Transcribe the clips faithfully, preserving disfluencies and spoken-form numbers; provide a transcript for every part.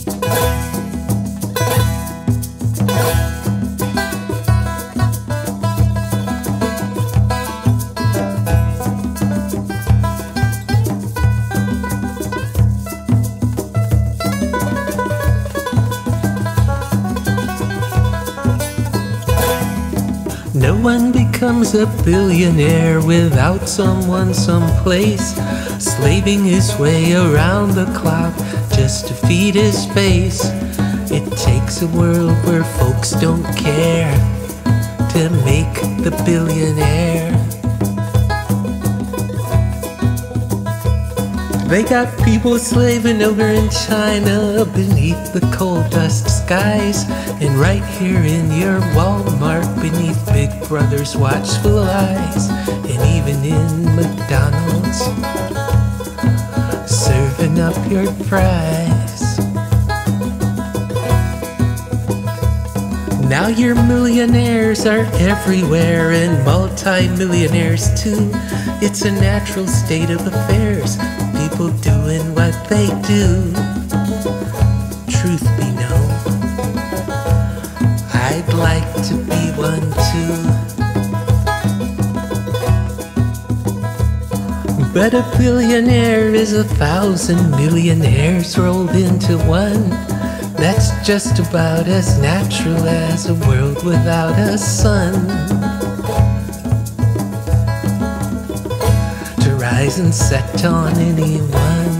No one becomes a billionaire without someone someplace, slaving his way around the clock just to feed his face. It takes a world where folks don't care to make the billionaire. They got people slaving over in China beneath the coal dust skies, and right here in your Walmart beneath Big Brother's watchful eyes, and even in McDonald's serving up your fries. Now your millionaires are everywhere, and multi-millionaires too. It's a natural state of affairs, people doing what they do. Truth be known, I'd like to be one too. But a billionaire is a thousand millionaires rolled into one. That's just about as natural as a world without a sun. To rise and set on anyone.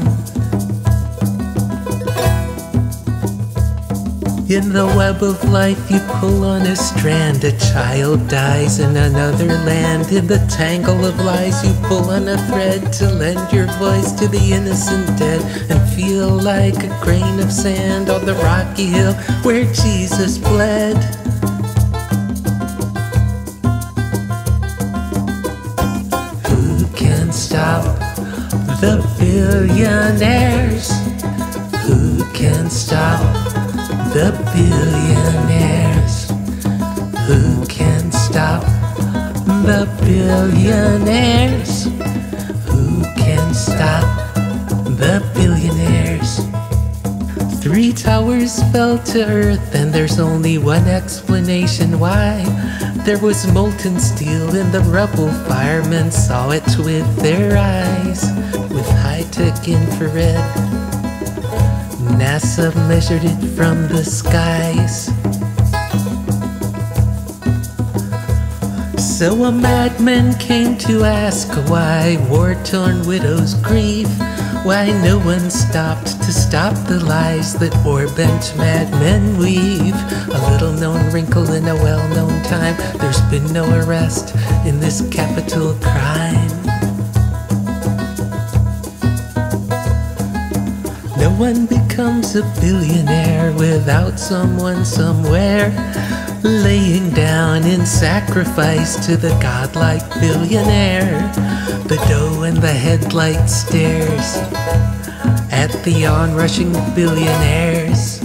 In the web of life you pull on a strand, a child dies in another land. In the tangle of lies you pull on a thread to lend your voice to the innocent dead, and feel like a grain of sand on the rocky hill where Jesus bled. Who can stop the billionaires? Who can stop the billionaires? Who can stop the billionaires? Who can stop the billionaires? Three towers fell to earth, and there's only one explanation why. There was molten steel in the rubble. Firemen saw it with their eyes. With high-tech infrared, NASA measured it from the skies. So a madman came to ask why war-torn widows grieve, why no one stopped to stop the lies that war-bent madmen weave. A little-known wrinkle in a well-known time, there's been no arrest in this capital crime. No one becomes a billionaire without someone somewhere laying down in sacrifice to the godlike billionaire. The dough and the headlight stares at the onrushing billionaires.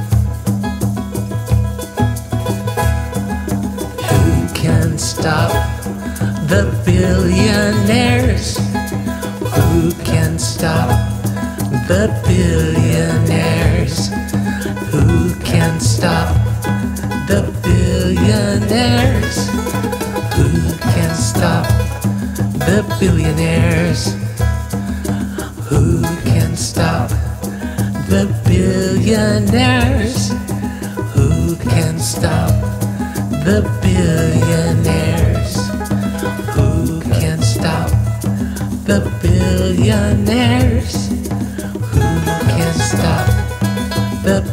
Who can stop the billionaires? Who can stop the billionaires? Who can stop the billionaires? Who can stop the billionaires? Who can stop the billionaires? Who can stop the billionaires? Who can stop the billionaires? Who can stop the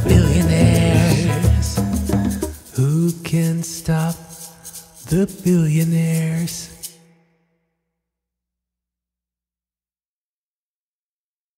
billionaires? Who can stop the billionaires?